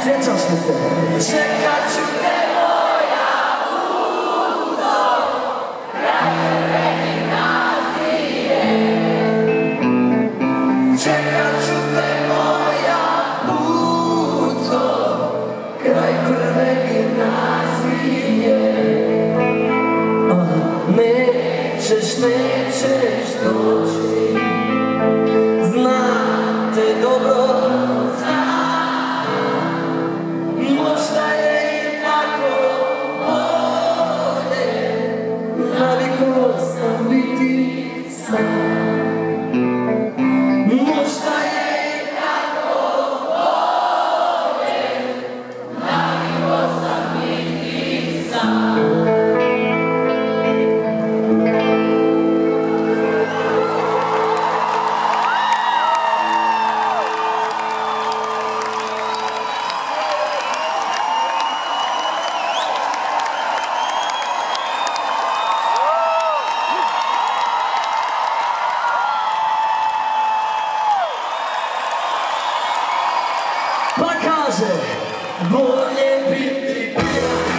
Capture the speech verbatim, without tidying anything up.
Sjećaš li se? Čekat ću te moja buzo, kraj prvi nazije. Čekat ću te moja buzo, kraj prve gimnazije. Nećeš, nećeš doći, znate dobro. Možda je i tako bolje, navikao sam biti sam. Možda je i tako bolje, navikao sam biti sam. Pa kaže, bolje biti